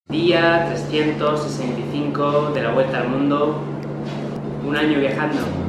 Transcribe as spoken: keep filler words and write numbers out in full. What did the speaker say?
Día trescientos sesenta y cinco de la vuelta al mundo, un año viajando.